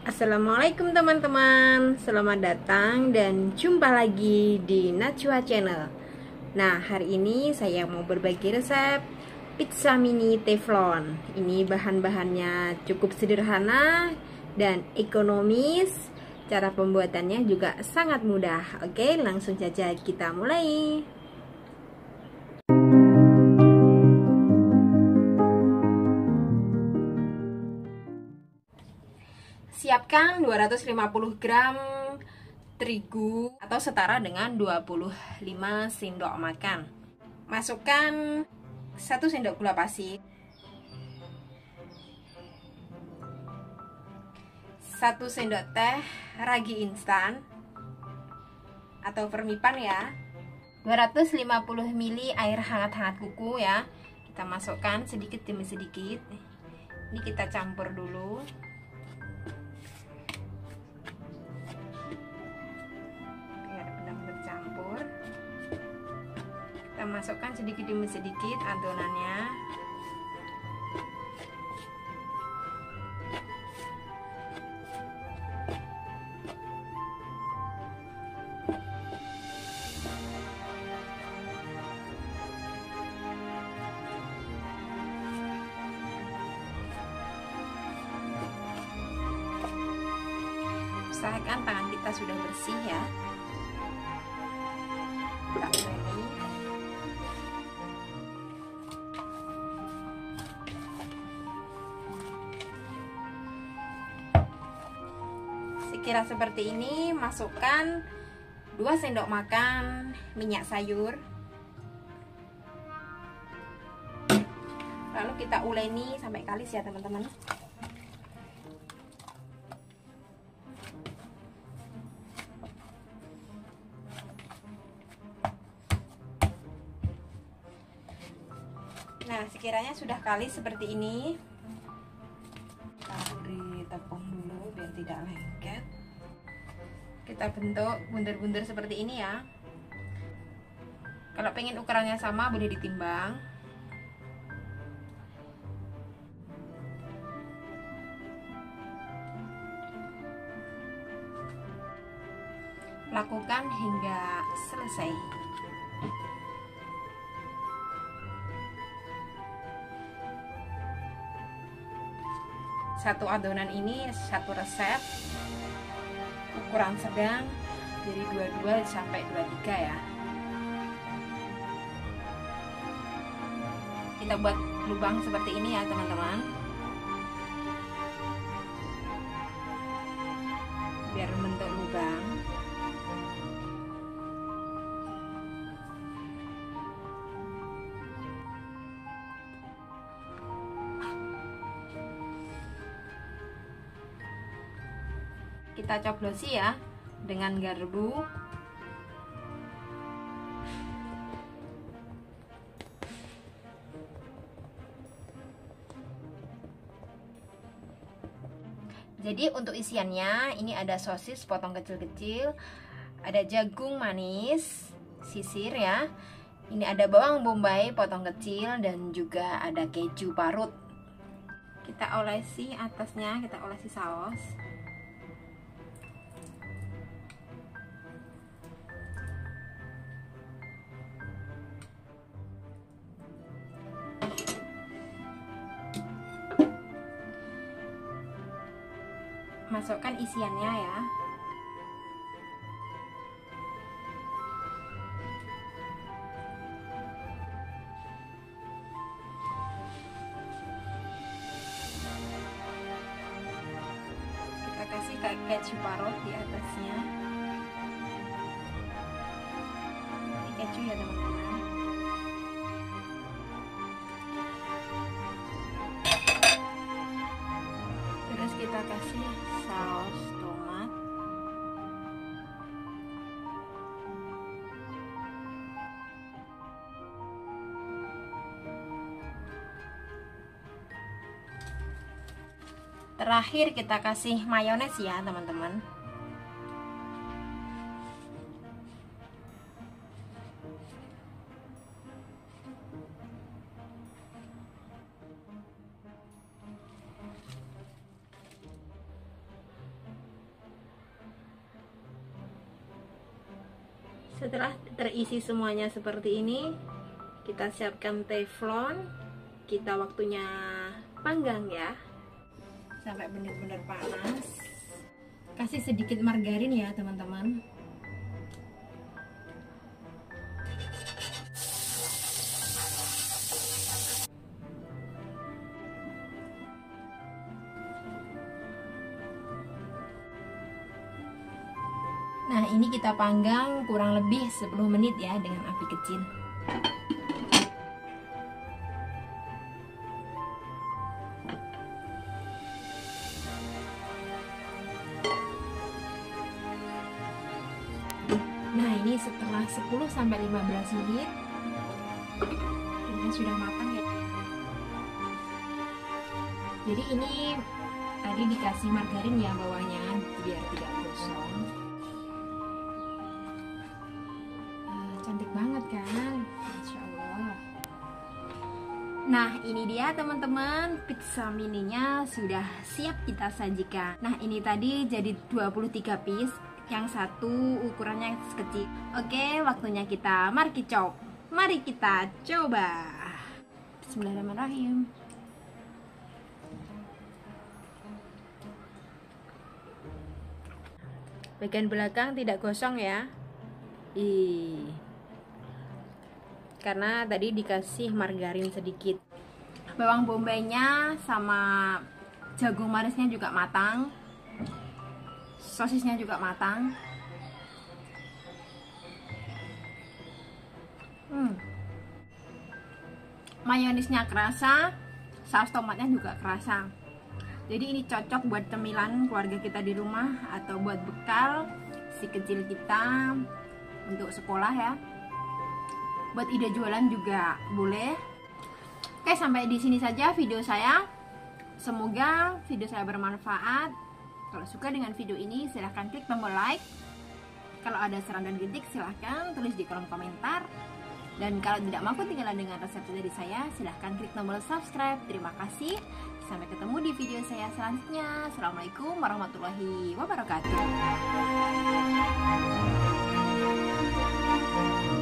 Assalamualaikum teman-teman, selamat datang dan jumpa lagi di Najwa Channel. Nah, hari ini saya mau berbagi resep pizza mini teflon. Ini bahan-bahannya cukup sederhana dan ekonomis. Cara pembuatannya juga sangat mudah. Oke, langsung saja kita mulai. Siapkan 250 gram terigu atau setara dengan 25 sendok makan. Masukkan 1 sendok gula pasir, 1 sendok teh ragi instan atau permipan ya, 250 ml air hangat-hangat kuku ya. Kita masukkan sedikit demi sedikit. Ini kita campur dulu. Kita masukkan sedikit demi sedikit adonannya. Usahakan tangan kita sudah bersih ya. Kita uleni. Sekira seperti ini, masukkan 2 sendok makan minyak sayur. Lalu kita uleni sampai kalis ya teman-teman. Nah, sekiranya sudah kalis seperti ini, kita beri tepung dulu biar tidak lengket. Kita bentuk bunder-bunder seperti ini ya. Kalau pengen ukurannya sama boleh ditimbang. Lakukan hingga selesai. Satu adonan ini satu resep, ukuran sedang dari 22 sampai 23 ya. Kita buat lubang seperti ini ya teman-teman, biar membentuk lubang. Kita coblosi ya dengan garpu. Jadi untuk isiannya ini ada sosis potong kecil-kecil, ada jagung manis sisir ya, ini ada bawang bombay potong kecil, dan juga ada keju parut. Kita olesi atasnya, kita olesi saus. Masukkan isiannya ya. Kita kasih keju parut di atasnya. Ini keju ya teman-teman. Terus kita kasih saus tomat. Terakhir kita kasih mayones ya teman-teman. Setelah terisi semuanya seperti ini, kita siapkan teflon. Kita waktunya panggang ya, sampai benar-benar panas. Kasih sedikit margarin ya teman-teman. Nah, ini kita panggang kurang lebih 10 menit ya dengan api kecil. Nah, ini setelah 10-15 menit ini sudah matang ya. Jadi ini tadi dikasih margarin ya bawahnya biar tidak gosong. Cantik banget kan, Masya Allah. Nah, ini dia teman-teman, pizza mininya sudah siap kita sajikan. Nah, ini tadi jadi 23 piece, yang satu ukurannya kecil. Oke, waktunya kita markicop. Mari kita coba. Bismillahirrahmanirrahim. Bagian belakang tidak gosong ya. Karena tadi dikasih margarin sedikit. Bawang bombaynya sama jagung manisnya juga matang. Sosisnya juga matang. Mayonisnya kerasa, saus tomatnya juga kerasa. Jadi ini cocok buat cemilan keluarga kita di rumah atau buat bekal si kecil kita untuk sekolah ya. Buat ide jualan juga boleh. Oke, sampai di sini saja video saya. Semoga video saya bermanfaat. Kalau suka dengan video ini silahkan klik tombol like. Kalau ada saran dan kritik silahkan tulis di kolom komentar. Dan kalau tidak mau ketinggalan dengan resep dari saya, silahkan klik tombol subscribe. Terima kasih. Sampai ketemu di video saya selanjutnya. Assalamualaikum warahmatullahi wabarakatuh.